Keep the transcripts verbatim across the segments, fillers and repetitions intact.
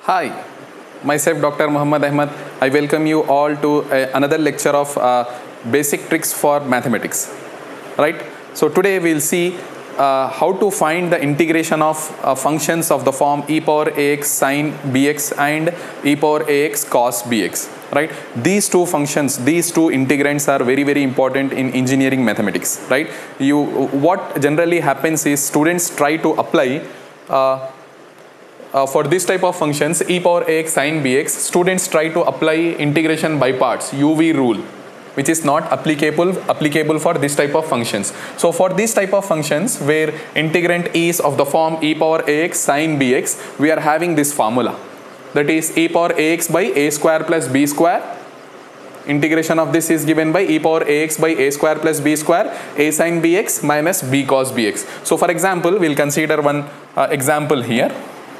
Hi, myself Doctor Muhammad Ahmad. I welcome you all to uh, another lecture of uh, basic tricks for mathematics. Right? So today we'll see uh, how to find the integration of uh, functions of the form e power ax sine bx and e power ax cos bx. Right? These two functions, these two integrands are very very important in engineering mathematics. Right? You what generally happens is students try to apply Uh, Uh, for this type of functions e power ax sine bx, students try to apply integration by parts, U V rule, which is not applicable applicable for this type of functions. So for this type of functions where integrand is of the form e power ax sine bx, we are having this formula, that is e power ax by a square plus b square. Integration of this is given by e power ax by a square plus b square, a sine bx minus b cos bx. So for example, we'll consider one uh, example here.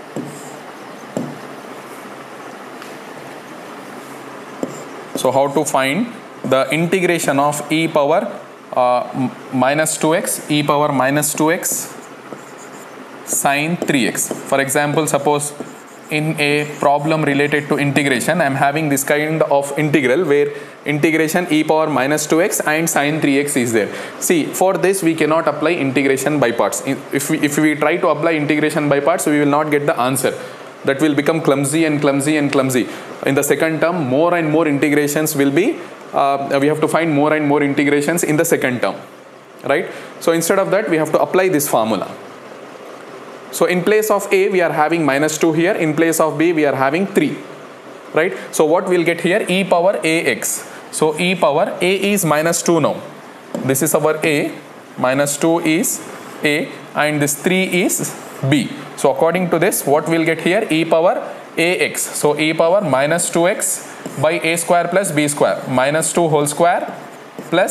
So how to find the integration of e power uh, minus two x, e power minus two x sine three x. For example, suppose in a problem related to integration, I am having this kind of integral where integration e power minus two x and sine three x is there. See, for this we cannot apply integration by parts. If we, if we try to apply integration by parts, we will not get the answer. That will become clumsy and clumsy and clumsy. In the second term, more and more integrations will be, uh, we have to find more and more integrations in the second term, right? So instead of that, we have to apply this formula. So in place of a, we are having minus two here. In place of b, we are having three, right? So what we'll get here, e power ax. So e power a is minus two now. This is our a, minus two is a, and this three is b. So according to this, what we'll get here, e power ax. So e power minus two x by a square plus b square, minus two whole square plus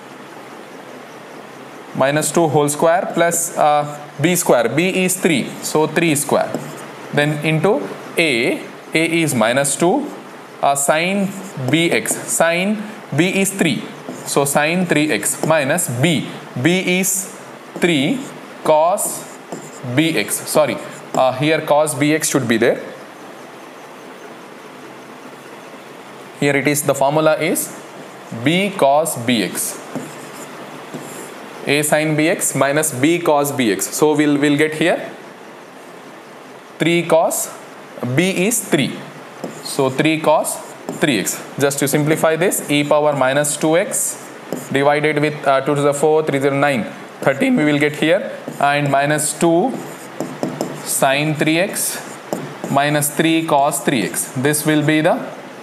minus two whole square plus uh, b square. B is three, so three square. Then into a, a is minus two, uh, sine bx. Sine b is three, so sine three x minus b. b is three cos bx. Sorry, uh, here cos bx should be there. Here it is, the formula is b cos bx. A sin bx minus b cos bx. So we'll, we'll get here three cos, b is three. So three cos three x. Just to simplify this, e power minus two x divided with uh, two to the four, three to the nine, thirteen we will get here, and minus two sine three x minus three cos three x. This will be the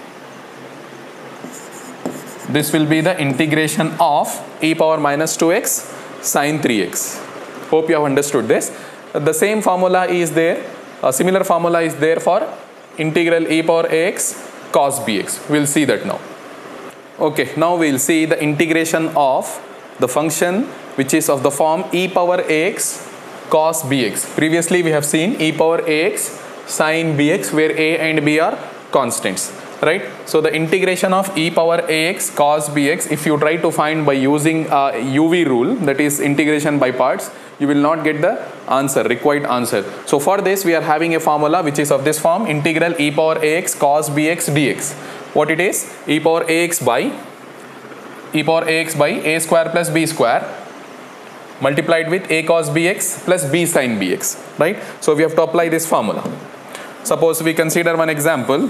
this will be the integration of e power minus two x sine three x. Hope you have understood this. The same formula is there, a similar formula is there for integral e power ax cos bx. We'll see that now. Okay, now we'll see the integration of the function which is of the form e power ax cos bx. Previously we have seen e power ax sine bx, where a and b are constants, right? So the integration of e power ax cos bx, if you try to find by using a U V rule, that is integration by parts, you will not get the answer, required answer. So for this we are having a formula which is of this form, integral e power ax cos bx dx. What it is? E power ax by e power ax by a square plus b square multiplied with a cos bx plus b sin bx, right? So we have to apply this formula. Suppose we consider one example.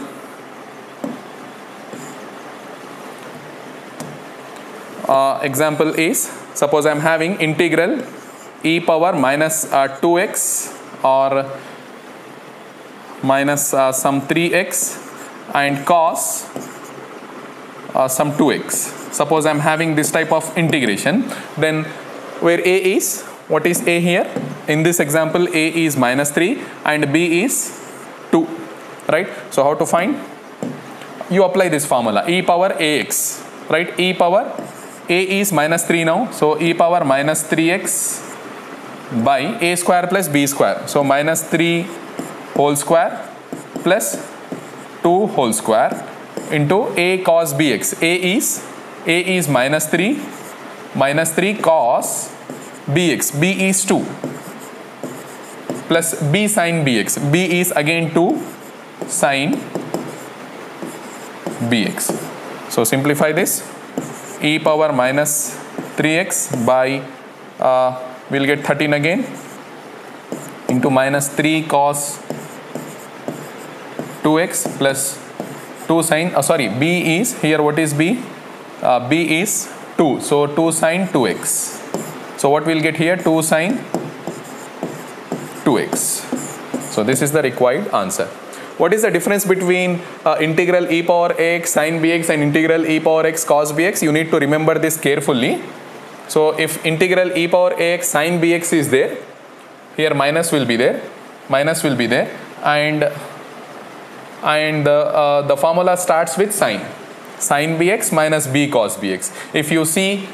Uh, example is, suppose I am having integral e power minus uh, two x or minus uh, some three x and cos uh, some two x. Suppose I am having this type of integration, then where a is, what is a here? In this example, a is minus three and b is two, right? So how to find? You apply this formula, e power ax, right? E power, a is minus three now, so e power minus three x by a square plus b square. So minus three whole square plus two whole square into a cos bx. A is, a is minus three, minus three cos bx. b is two plus b sin bx. b is again two sine bx. So simplify this, e power minus three x by uh, we'll get thirteen again into minus three cos two x plus two sine, uh, sorry, b is here, what is b? Uh, b is two, so two sine two x. So what we'll get here? two sine two x. So this is the required answer. What is the difference between uh, integral e power x sine bx and integral e power x cos bx? You need to remember this carefully. So if integral e power x sine bx is there, here minus will be there, minus will be there, and and the, uh, the formula starts with sine, sine bx minus b cos bx. If you see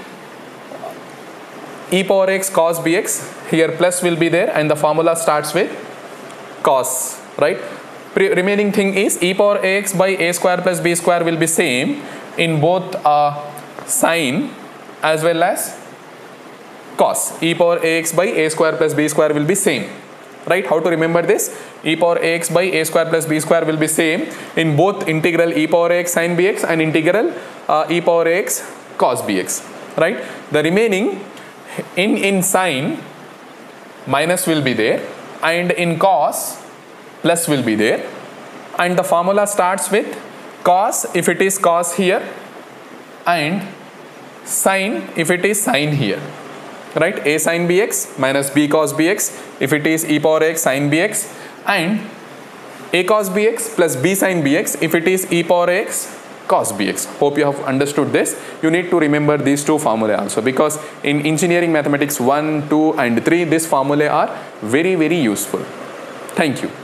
e power x cos bx, here plus will be there and the formula starts with cos, right? Pre remaining thing is e power ax by a square plus b square will be same in both uh, sine as well as cos. E power ax by a square plus b square will be same, right? How to remember this? E power ax by a square plus b square will be same in both integral e power x sine bx and integral uh, e power x cos bx, right? The remaining in in sine minus will be there and in cos plus will be there, and the formula starts with cos if it is cos here and sine if it is sine here, right? A sine bx minus b cos bx if it is e power x sine bx, and a cos bx plus b sine bx if it is e power x cos bx. Hope you have understood this. You need to remember these two formulae also, because in engineering mathematics one, two and three, this formulae are very very useful. Thank you.